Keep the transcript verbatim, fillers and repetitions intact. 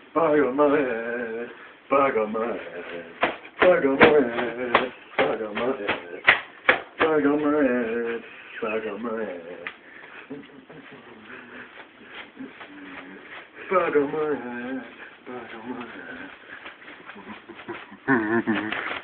bug on my head, bug on my head, bug on my head, bug on my head, bug on my head, bug on my head, bug on my head, bug on my head.